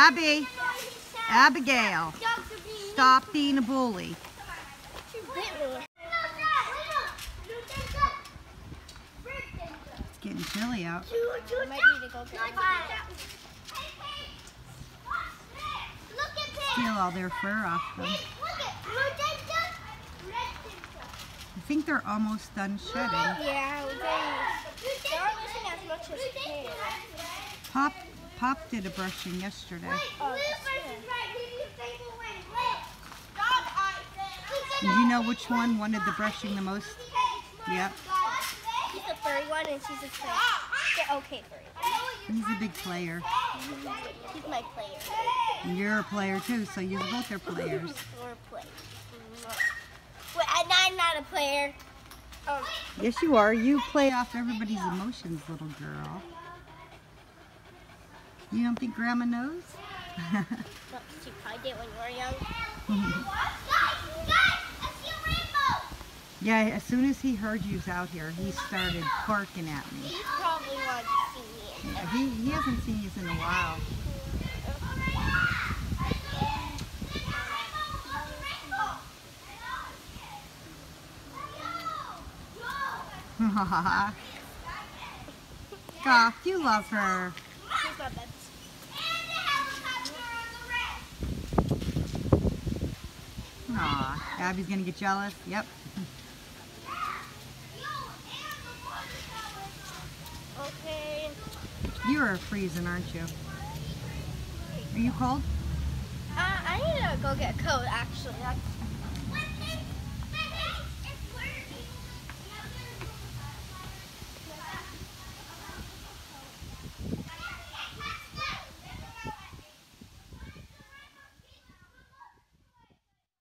Abby, Abigail, stop being a bully. It's getting chilly out. I might need to go get Steal all their fur off them. I think they're almost done shedding. Yeah, they aren't losing as much as kids. Pop did a brushing yesterday. Oh, Do you know which one wanted the brushing the most? Yep. He's a furry one and she's a okay furry. He's a big player. He's my player. And you're a player too, so you both are players. We're players. Wait, I'm not a player. Yes, you are. You play off everybody's emotions, little girl. You don't think Grandma knows? She probably did when you were young. Yeah, as soon as he heard you was out here, he started barking at me. He probably wanted to see me. Yeah, he hasn't seen you in a while. Gosh, you love her. She's my best. Aw, Abby's gonna get jealous. Yep. Okay. You are freezing, aren't you? Are you cold? I need to go get a coat, actually.